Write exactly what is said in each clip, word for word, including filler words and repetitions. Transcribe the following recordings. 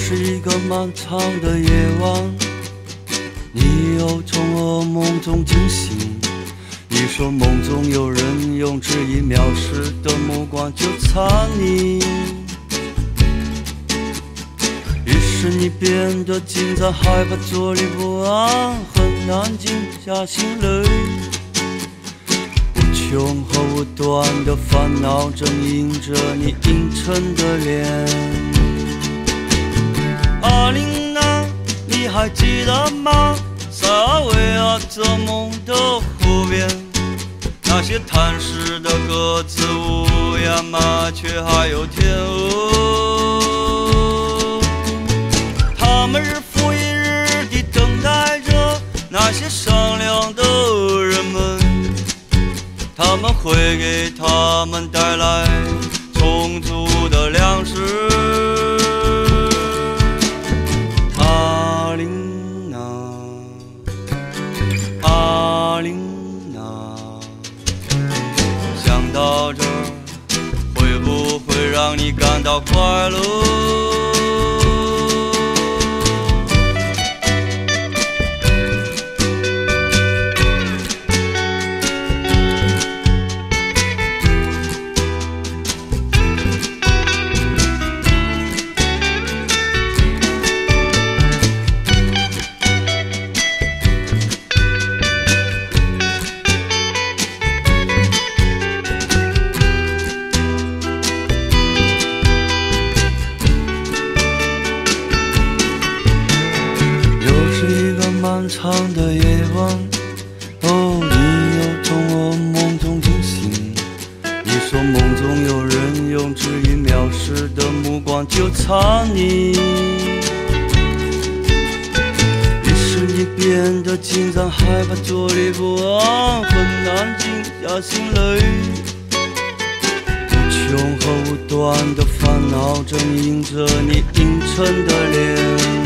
是一个漫长的夜晚，你又从噩梦中惊醒。你说梦中有人用只一藐视的目光纠缠你，于是你变得紧张害怕，坐立不安，很难静下心来。无穷和无端的烦恼正映着你阴沉的脸。阿琳娜，你还记得吗？塞尔维亚泽蒙的湖边，那些贪食的鸽子、乌鸦、麻雀还有天鹅，他们日复一日地等待着那些善良的人们，他们会给他们带来充足的粮食。阿琳娜，阿琳娜，想到这儿，会不会让你感到快乐？漫长的夜晚，哦，你又从噩梦中惊醒。你说梦中有人用只一藐视的目光纠缠你，于是你变得紧张害怕，坐立不安，很难静下心来。无穷和无端的烦恼正映着你阴沉的脸。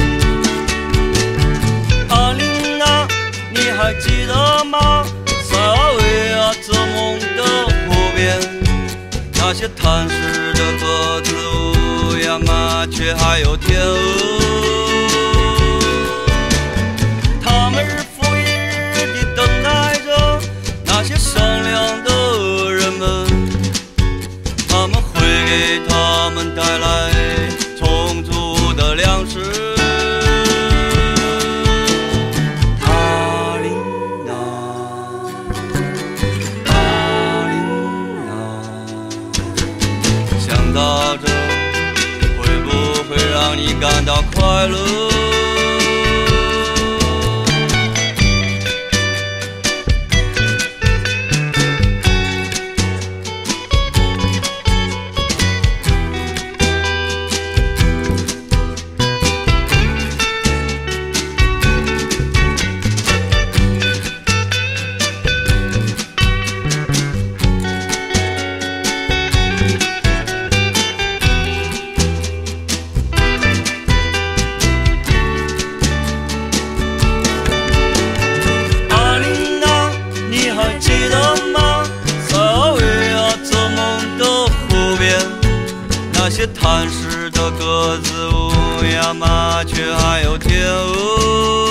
你还记得吗？塞尔维亚泽蒙的湖边，那些贪食的鸽子、乌鸦、麻雀还有天鹅，他们日复一日地等待着那些善良的人们，他们会给他们带来充足的粮食。到这会不会让你感到快乐？那些贪食的鸽子、乌鸦、麻雀还有天鹅，